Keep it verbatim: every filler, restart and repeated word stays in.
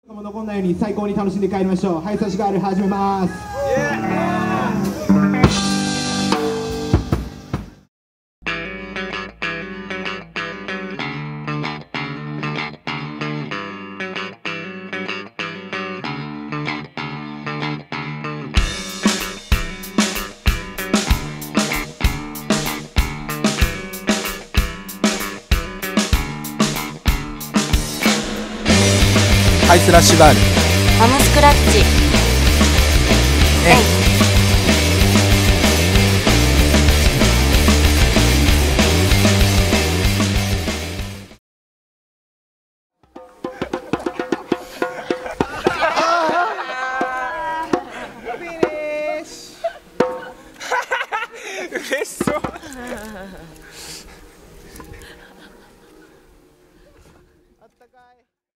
も残んないように最高に楽しんで帰りましょう。ハイサシガール始めます。 ハイスラッシュガールマムスクラッチえい嬉しそうあったかい。